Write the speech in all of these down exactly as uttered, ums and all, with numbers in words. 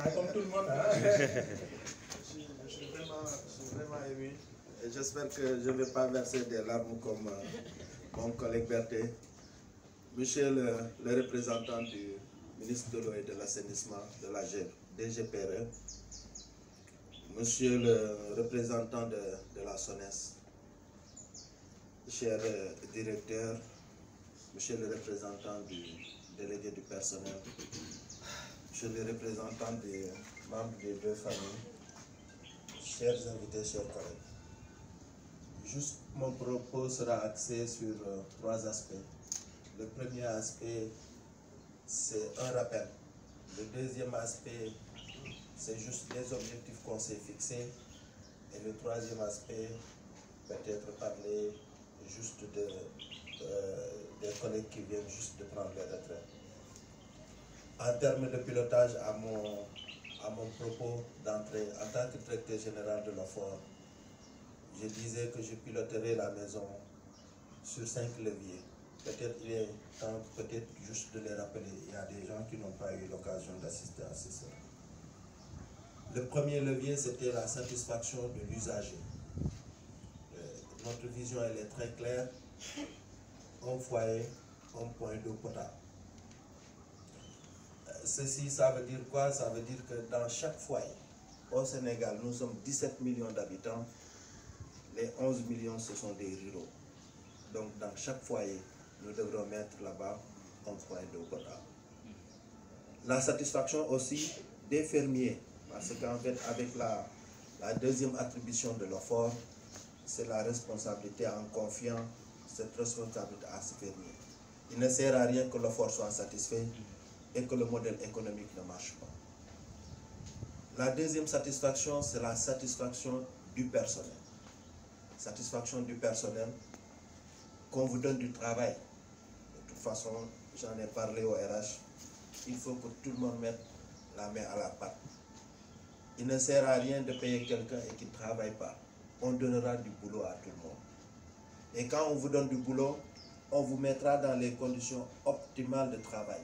Ah, comme tout le monde. Hein? je, suis, je, suis vraiment, je suis vraiment ému. Et j'espère que je ne vais pas verser des larmes comme euh, mon collègue Berthet. Monsieur le, le représentant du ministre de l'eau et de l'assainissement de la D G P R E, monsieur le représentant de, de la SONES, cher euh, directeur, monsieur le représentant du délégué du personnel, monsieur le représentant des membres des deux familles, chers invités, chers collègues. Juste mon propos sera axé sur euh, trois aspects. Le premier aspect, c'est un rappel. Le deuxième aspect, c'est juste les objectifs qu'on s'est fixés. Et le troisième aspect, peut-être parler juste de, euh, des collègues qui viennent juste de prendre les retraites. En termes de pilotage, à mon, à mon propos d'entrée, en tant que directeur général de l'OFOR, je disais que je piloterai la maison sur cinq leviers. Peut-être il est temps, peut-être juste de les rappeler. Il y a des gens qui n'ont pas eu l'occasion d'assister à ce soir. Le premier levier, c'était la satisfaction de l'usager. Euh, notre vision, elle est très claire. Un foyer, un point d'eau potable. Euh, ceci, ça veut dire quoi? Ça veut dire que dans chaque foyer, au Sénégal, nous sommes dix-sept millions d'habitants. Les onze millions, ce sont des ruraux. Donc, dans chaque foyer, nous devrons mettre là-bas un point d'eau potable. La satisfaction aussi des fermiers, parce qu'en fait, avec la, la deuxième attribution de l'OFOR, c'est la responsabilité en confiant cette responsabilité à ces fermiers. Il ne sert à rien que l'OFOR soit satisfait et que le modèle économique ne marche pas. La deuxième satisfaction, c'est la satisfaction du personnel. Satisfaction du personnel, qu'on vous donne du travail. De toute façon, j'en ai parlé au R H, il faut que tout le monde mette la main à la pâte. Il ne sert à rien de payer quelqu'un et qui ne travaille pas. On donnera du boulot à tout le monde. Et quand on vous donne du boulot, on vous mettra dans les conditions optimales de travail.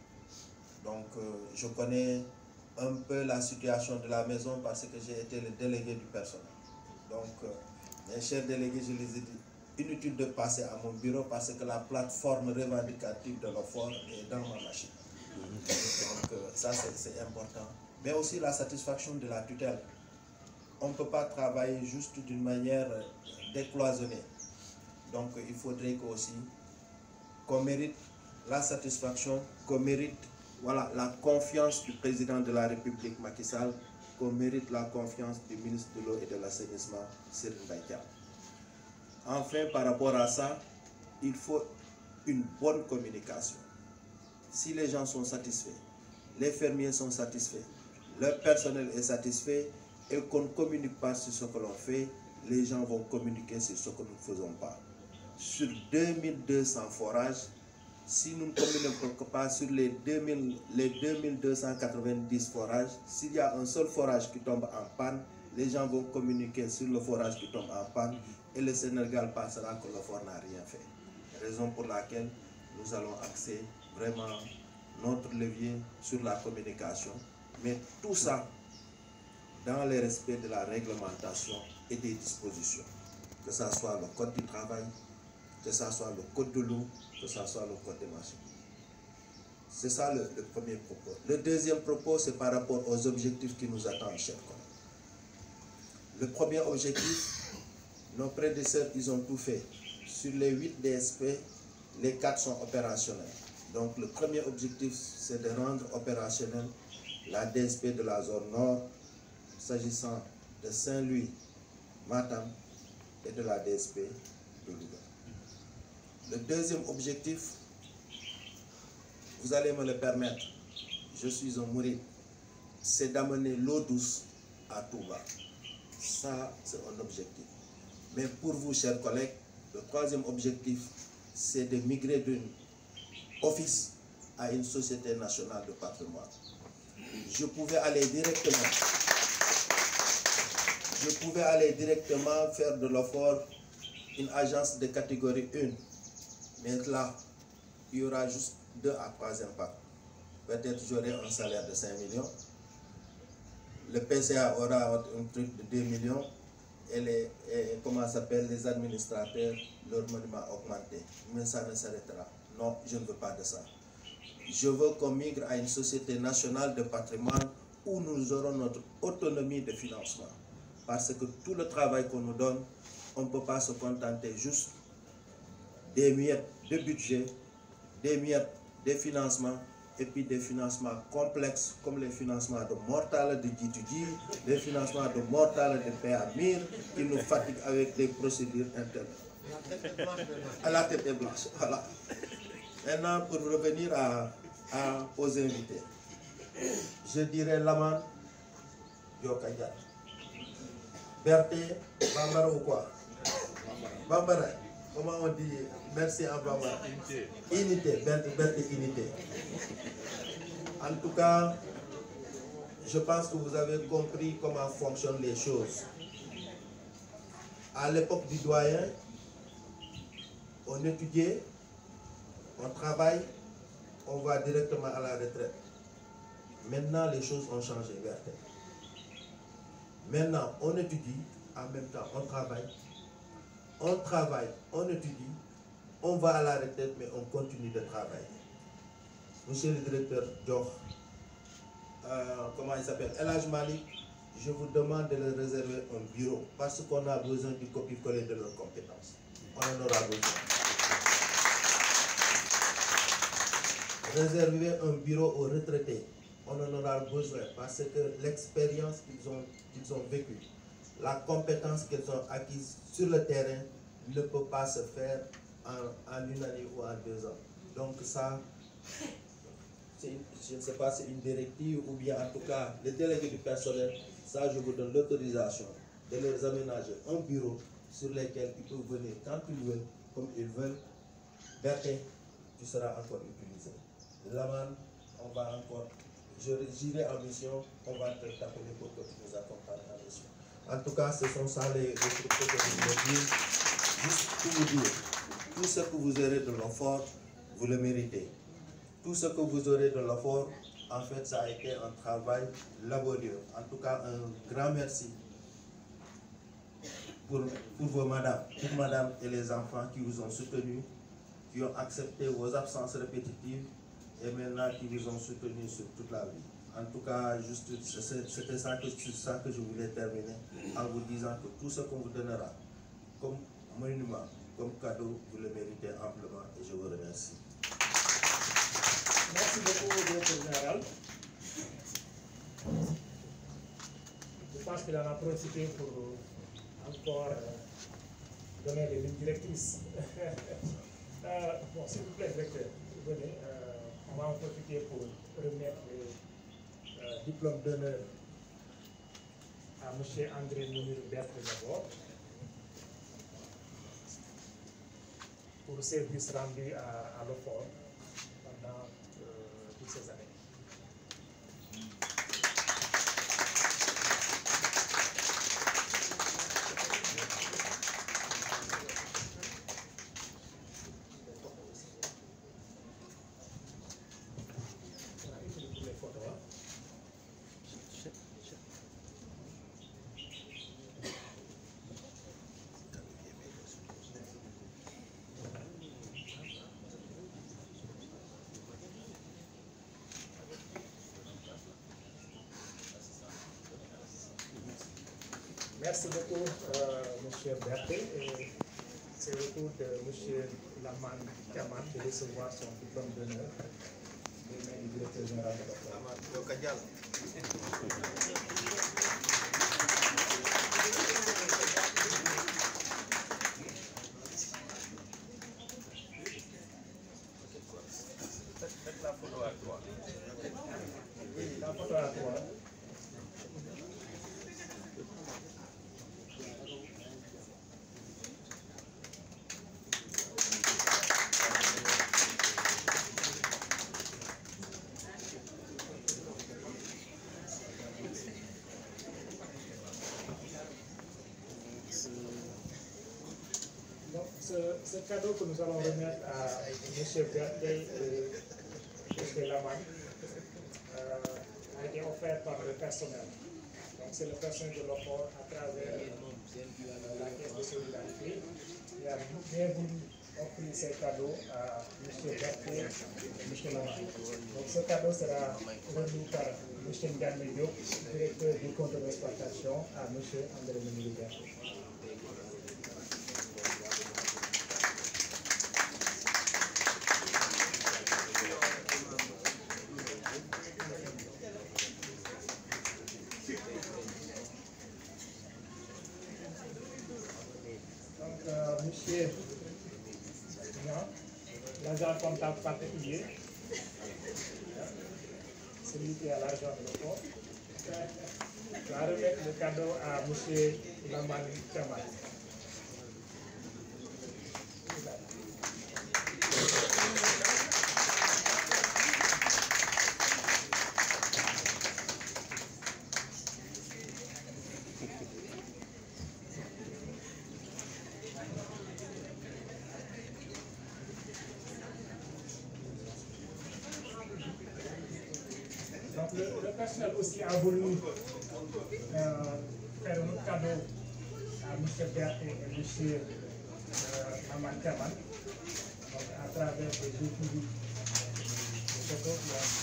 Donc, euh, je connais un peu la situation de la maison parce que j'ai été le délégué du personnel. Donc, euh, mes chers délégués, je les ai dit, inutile de passer à mon bureau parce que la plateforme revendicative de l'OFOR est dans ma machine. Donc, euh, ça, c'est important. Mais aussi la satisfaction de la tutelle. On ne peut pas travailler juste d'une manière décloisonnée. Donc, il faudrait aussi qu'on mérite la satisfaction, qu'on mérite voilà, la confiance du président de la République, Macky Sall, qu'on mérite la confiance du ministre de l'eau et de l'assainissement, Serigne Mbaye Thiam. Enfin, par rapport à ça, il faut une bonne communication. Si les gens sont satisfaits, les fermiers sont satisfaits, le personnel est satisfait et qu'on ne communique pas sur ce que l'on fait, les gens vont communiquer sur ce que nous ne faisons pas. Sur deux mille deux cents forages, si nous ne communiquons pas sur les deux mille, les deux mille deux cent quatre-vingt-dix forages, s'il y a un seul forage qui tombe en panne, les gens vont communiquer sur le forage qui tombe en panne et le Sénégal pensera que le fort n'a rien fait. Raison pour laquelle nous allons axer vraiment notre levier sur la communication, mais tout ça dans le respect de la réglementation et des dispositions, que ce soit le code du travail, que ce soit le code de l'eau, que ce soit le code des machines. C'est ça le, le premier propos. Le deuxième propos, c'est par rapport aux objectifs qui nous attendent, chers collègues. Le premier objectif, nos prédécesseurs, ils ont tout fait. Sur les huit D S P, les quatre sont opérationnels. Donc le premier objectif, c'est de rendre opérationnel la D S P de la zone nord, s'agissant de Saint-Louis, Matam et de la D S P de Louga. Le deuxième objectif, vous allez me le permettre, je suis un mouride, c'est d'amener l'eau douce à Touba. Ça, c'est un objectif. Mais pour vous, chers collègues, le troisième objectif, c'est de migrer d'un office à une société nationale de patrimoine. Je pouvais aller directement, je pouvais aller directement faire de l'OFOR une agence de catégorie un. Mais là, il y aura juste deux à trois impacts. Peut-être j'aurai un salaire de cinq millions, le P C A aura un truc de deux millions et les, et, comment s'appelle, les administrateurs, leur monument augmenté. Mais ça ne s'arrêtera. Non, je ne veux pas de ça. Je veux qu'on migre à une société nationale de patrimoine où nous aurons notre autonomie de financement. Parce que tout le travail qu'on nous donne, on ne peut pas se contenter juste des miettes de budget, des miettes de financement, et puis des financements complexes comme les financements de Mortal de G deux G, les financements de Mortal de P A M I R, qui nous fatiguent avec des procédures internes. À la tête est blanche, voilà. Maintenant, pour revenir à, à, aux invités, je dirais Laman, Yokadja, Berthe, Bambara ou quoi? Bambara, comment on dit merci en Bambara? Unité. Unité, Berthe, Berthe, unité. En tout cas, je pense que vous avez compris comment fonctionnent les choses. À l'époque du doyen, on étudiait, on travaille, on va directement à la retraite. Maintenant, les choses ont changé, Berthe. Maintenant, on étudie, en même temps, on travaille. On travaille, on étudie, on va à la retraite, mais on continue de travailler. Monsieur le directeur Dior, euh, comment il s'appelle, El Hadj Malik, je vous demande de leur réserver un bureau parce qu'on a besoin du copier-coller de leurs compétences. On en aura besoin. Réserver un bureau aux retraités, on en aura besoin parce que l'expérience qu'ils ont, qu'ils ont vécue, la compétence qu'ils ont acquise sur le terrain ne peut pas se faire en, en une année ou en deux ans. Donc ça, je ne sais pas si c'est une directive ou bien en tout cas les délégués du personnel, ça je vous donne l'autorisation de leur aménager un bureau sur lequel ils peuvent venir quand ils veulent, comme ils veulent. Berthe, tu seras encore utilisé. Laman, on va encore, j'irai en mission, on va te t'appeler pour que tu nous accompagnes en mission. En tout cas, ce sont ça les, les trucs que je voulais dire. Juste pour vous dire, tout ce que vous aurez de l'effort, vous le méritez. Tout ce que vous aurez de l'effort, en fait, ça a été un travail laborieux. En tout cas, un grand merci pour, pour vos madames, pour madame et les enfants qui vous ont soutenus, qui ont accepté vos absences répétitives et maintenant qui vous ont soutenus sur toute la vie. En tout cas, juste, c'était ça que, ça que je voulais terminer en vous disant que tout ce qu'on vous donnera comme monument, comme cadeau, vous le méritez amplement et je vous remercie. Merci beaucoup, directeur général. Je pense qu'il en a profité pour encore euh, donner des lignes directrices. euh, bon, s'il vous plaît, directeur, venez. Euh, on va en profiter pour remettre les euh, diplômes d'honneur à M. André Mounir Berthe d'abord pour le service rendu à, à l'O F O R pendant euh, toutes ces années. Merci beaucoup, euh, M. Berthe. Et c'est le tour de M. Laman Kaman de recevoir son diplôme d'honneur des mains du directeur général de l'O F O R. Faites la photo à toi. La photo à toi. Ce, ce cadeau que nous allons remettre à M. Berthe et M. Laman euh, a été offert par le personnel. c'est le personnel de l'OFOR à travers euh, la caisse de solidarité qui a bien voulu offrir ces cadeaux à M. Berthier et M. Lamar. Donc ce cadeau sera remis par M. Ndiamé Diop, directeur du compte d'exploitation, à M. André Mendy Berthier. Monsieur l'agent comptable particulier, celui qui a l'argent de l'O F O R, va remettre le cadeau à M. Lamar Kamal. Donc le, le personnel aussi a voulu euh, faire un cadeau à M. Berthier et M. Euh, Lamar Kamal, donc à travers des outils de photos.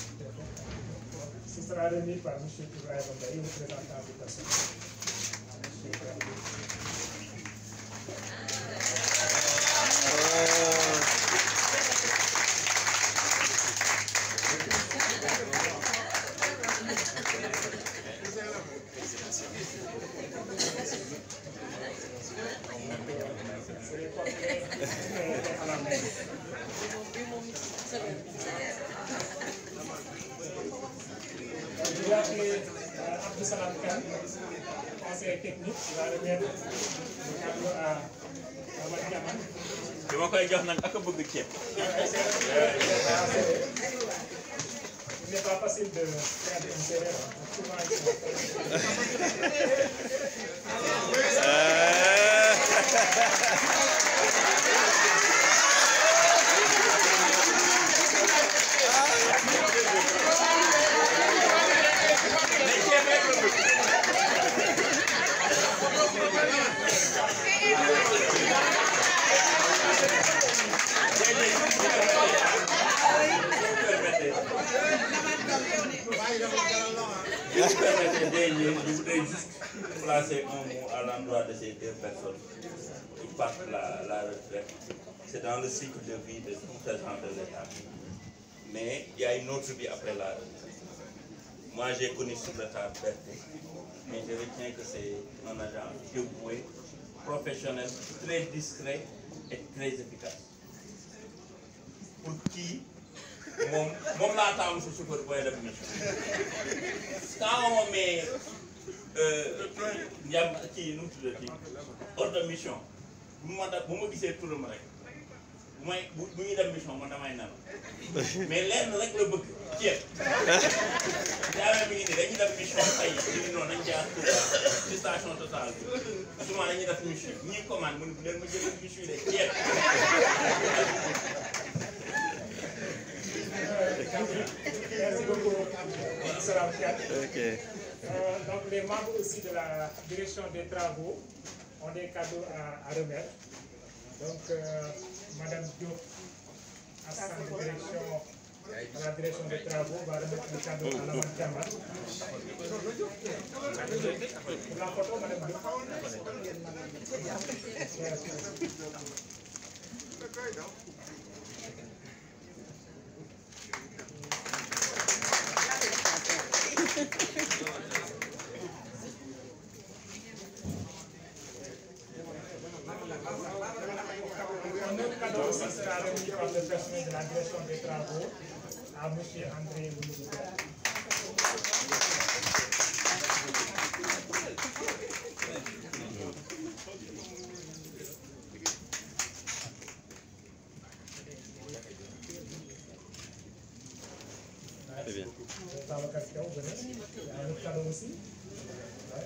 Ce sera remis par M. Ibrahim Mbaye, représentant du personnel. Il y a Abdou Salam Khan, conseiller technique, qui va remettre le cadeau à Lamar Kamal. Je vais koy jox nag ak bëgg ceeb. Il n'est pas facile de faire une série. Je voudrais juste placer un mot à l'endroit de ces deux personnes qui partent la, la retraite. C'est dans le cycle de vie de tout agent de l'État. Mais il y a une autre vie après la retraite. Moi, j'ai connu sur le tas Berthier, mais je retiens que c'est un agent dévoué, professionnel, très discret et très efficace. Pour qui moom moom laa taamu si chauffeur booy def mission quand on met njàm kii nu mu tuddati ordre de mission bu ma da bu ma gisee turam rek bu may bu bu ñuy def mission man damay nelaw mais lenn rek la bëgg ceeb jaamee bi ngi nii dañuy def mission tey ñu noonu dañ jaar ci station Total bi souvent dañuy def mission ñii commande mu ne bu leen ma jëlee mission de ceeb. Merci beaucoup, Salam Khan. Okay. Euh, donc les membres aussi de la direction des travaux ont des cadeaux à, à remettre. Donc euh, Madame Diop, assistante de direction à la direction des travaux, va remettre le cadeau à Lamar Kamal. Pour la photo, Madame Diop. Un autre cadeau aussi sera remis par le personnel de la direction des travaux à M. André Mendy Berthier. Très bien. Dans le casque, vous venez. Il y a un autre cadeau aussi. Ouais.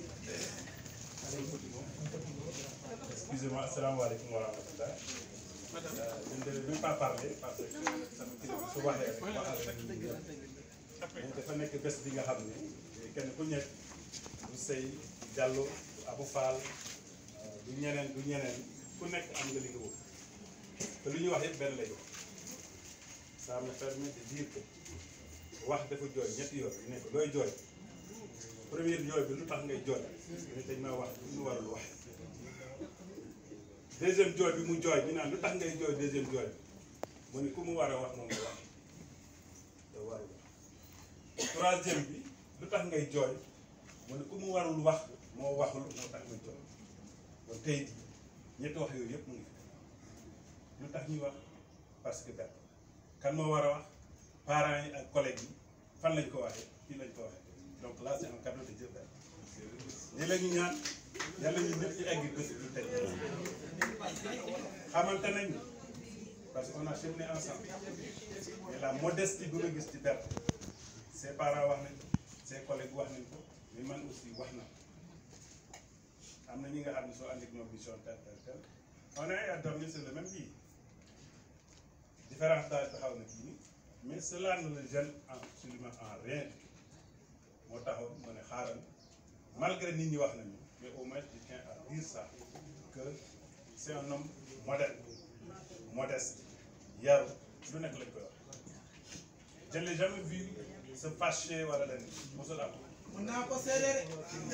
Excusez-moi, assalamu alaikum wa rahmatullah. Je ne vais pas parler parce que ça me fait su waxee rek waxal dafa nekk bés bi nga xam ne kenn ku nekk du Sey du Diallo du Abou Fall du ñeneen du ñeneen ku nekk am nga li nga wut te lu ñuy wax yëpp benn lay wax ça me permet de dire que wax dafa jooy ñetti yoon yu nekk looy jooy première jooy bi lu tax ngay jooy ñu dañ ma wax lu ñu warul wax deuxième jooy bi mu jooy ñu naan lu tax ngay jooy deuxième jooy bi mu ne ku mu war a wax moom nga wax te warul wax troisième bi lu tax ngay jooy mu ne ku mu warul wax moo waxul moo tax ngay jooy kon tey ñetti wax yooyu yëpp mu ngi fi lu tax ñuy wax parce que benn kan moo war a wax parents yi ak collègues yi fan lañ ko waxee fii lañ ko waxee donc là c'est un cadeau de Dieu benn lii la ñu ñaan yàlla ñu ñëpp ci egg bés bu tey xamante nañ parce que on a cheminé ensemble et la modestie bu nga gis ci benn ses parents wax nañ ko ses collègues wax nañ ko mais man aussi wax na am na ñi nga xam ne soo andi ak ñoom mission tel tel tel on est à dormir sur le même lit différence daal bi xaw na kii nii mais cela ne le gêne absolument en rien du tout moo taxoon ma ne xaaral malgré nit ñi wax nañu mais au moins je tiens à dire ça que c'est un homme modèle modeste yaru lu nekk lañ koy wax je ne l'ai jamais vu se fâcher wala leen mosul am. mën naa ko seede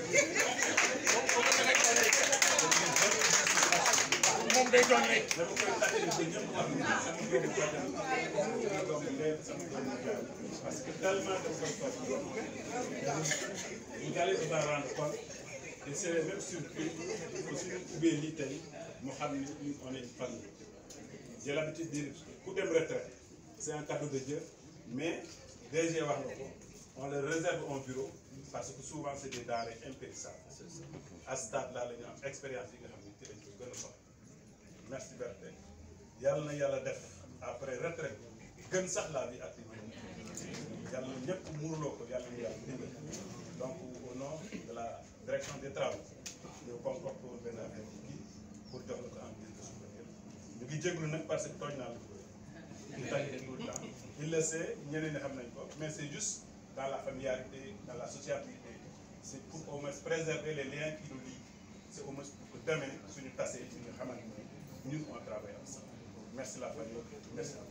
moom day doon rek. dama koy tàggatoo ba ñëpp wax sama doomu bàjjen sama doomu ndey sama doomu jaay parce que tellement de koy toog vous allez vous en rendre compte et c'est même surpris que suñu ubbee lii tey mu xam ni ñun on est une famille. J'ai l'habitude de dire ku dem retraite c'est un cadeau de Dieu mais D G wax nga ko on le réserve un bureau parce que souvent c'est des denrées impérissables à ce stade là la ñu am expérience yi nga xam ne ci lañ ko gën a soxla merci Berthe yàlla na yàlla def après retraite gën sax la vie active yàlla na ñëpp muurloo ko yàlla na yàlla dimbali donc au nom de la direction des travaux ñu concocté woon benn affaire ci kii pour jox la ko en guise de souvenir ñu ngi jéglu nag parce que tooñ naa la ko ñu tàggee tout le temps il le sait ñeneen ñi xam nañ ko mais c'est juste dans la familiarité dans la sociabilité c'est pour au moins préserver les liens qui nous lient c'est au moins pour que demain suñu tasee suñu xamante ni ñun on travaille ensemble merci la famille merci à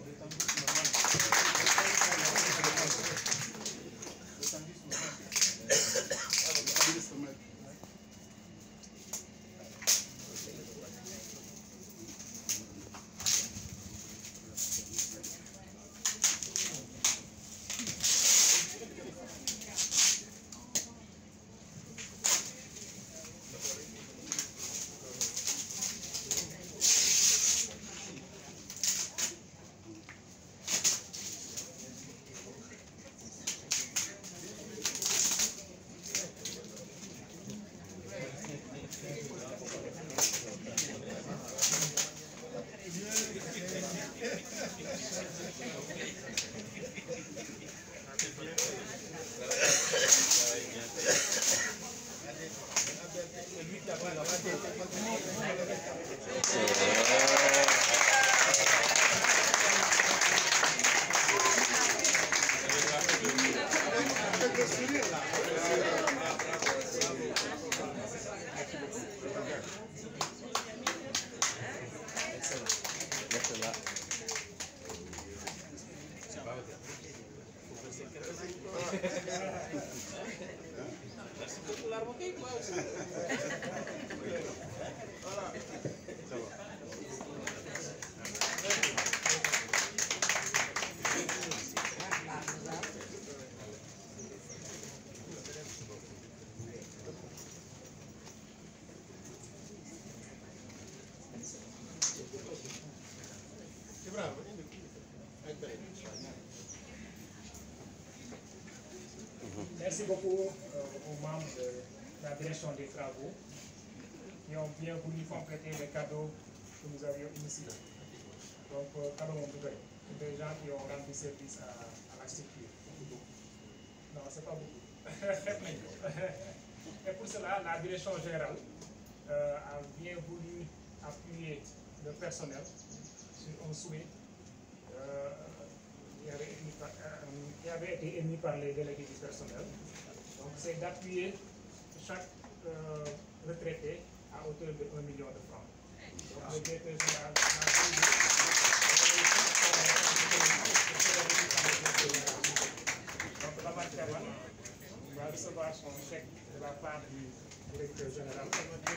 vous. Merci beaucoup euh, aux membres de la direction des travaux qui ont bien voulu compléter les cadeaux que nous avions initiés. Donc, euh, cadeau mon des gens qui ont rendu service à, à la structure. Non, c'est pas beaucoup. Et pour cela, la direction générale euh, a bien voulu appuyer le personnel sur un souhait euh, qui, avait été, euh, qui avait été émis par les délégués du personnel. Donc, c'est d'appuyer chaque euh, retraité à hauteur de un million de francs. Donc le directeur général donc Laman Thiamane va recevoir son chèque de la part du directeur général.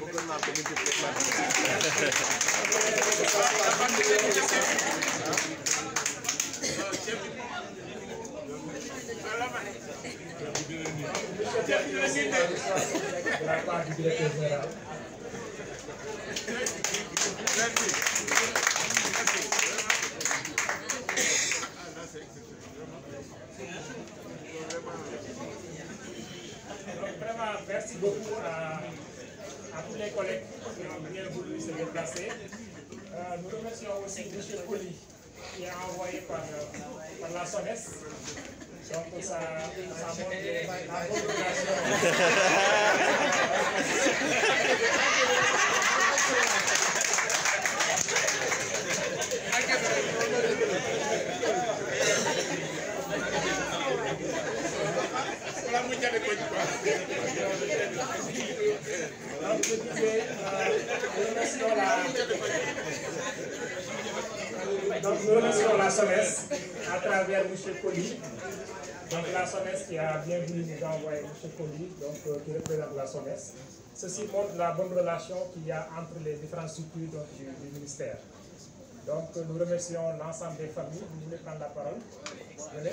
De la part du directeur général. Donc vraiment, merci beaucoup à, à tous les collègues qui ont bien voulu se déplacer. Euh, nous remercions aussi M. Poli qui est envoyé par, euh, par la SONES. Donc ça, ça montre la bonne relation. Donc je disais, euh, nous remercions la, donc nous remercions la SONES à travers M. Poli. Donc la SONES qui a bien voulu nous envoyer M. Poli, donc euh, qui représente la SONES. Ceci montre la bonne relation qu'il y a entre les différentes structures donc, du, du ministère. Donc nous remercions l'ensemble des familles. Vous voulez prendre la parole? Venez.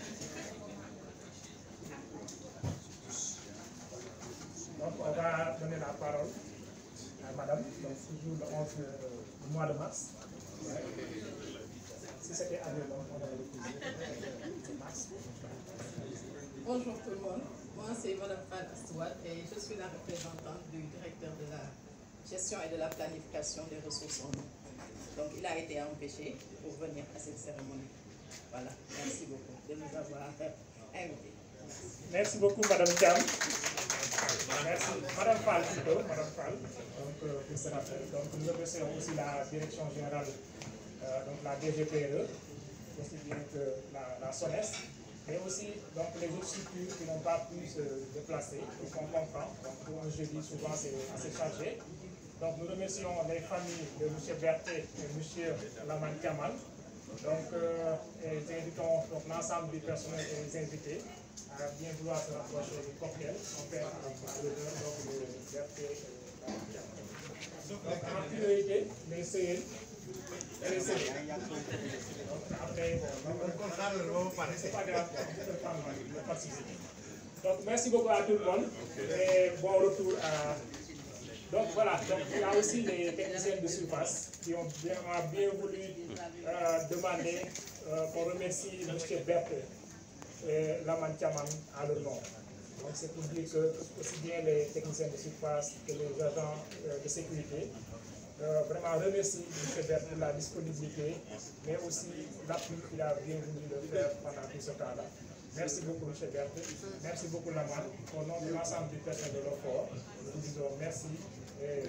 Donc on va donner la parole à madame, donc toujours le onze du mois de mars. Ouais. Si c'était avril, on aurait le mars. Bonjour tout le monde, moi c'est Madame Fall Astouad et je suis la représentante du directeur de la gestion et de la planification des ressources en eau. Donc il a été empêché pour venir à cette cérémonie. Voilà, merci beaucoup de nous avoir invités. Merci beaucoup Madame Thiam. Merci Madame Fall plutôt, Madame Fall, donc euh, pour ce rappel. Donc nous remercions aussi la direction générale, euh, donc la D G P R E, aussi bien que la, la SONES, mais aussi donc les autres structures qui n'ont pas pu se déplacer, pour qu'on comprend. Donc pour un jeudi, souvent c'est assez chargé. Donc nous remercions les familles de M. Berthet et M. Laman Thiamane. Donc euh, et nous invitons l'ensemble du personnel et les invités à bien vouloir se rapprocher du cocktail. On fait à l'honneur donc de Berthet et Laman Thiamane. Donc en priorité, les C N et les C D. Donc après, bon, c'est pas grave, on peut prendre le participer. Donc merci beaucoup à tout le monde et bon retour à... Donc voilà, donc il y a aussi les techniciens de surface qui ont bien, ont bien voulu euh, demander euh, qu'on remercie M. Berthet et Laman Thiamane à leur nom. Donc c'est pour dire que aussi bien les techniciens de surface que les agents euh, de sécurité euh, vraiment remercie M. Berthet pour la disponibilité, mais aussi l'appui qu'il a bien voulu le faire pendant tout ce temps-là. Merci beaucoup M. Berthet, merci beaucoup Laman. Au nom de l'ensemble du personnel de l'O F O R, nous vous disons merci. Et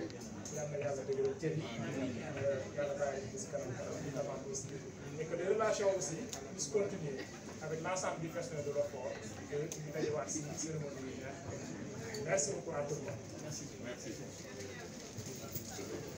que les relations aussi puissent continuer avec l'ensemble du personnel de l'O F O R et une cérémonie. Merci beaucoup à tout le monde. Merci.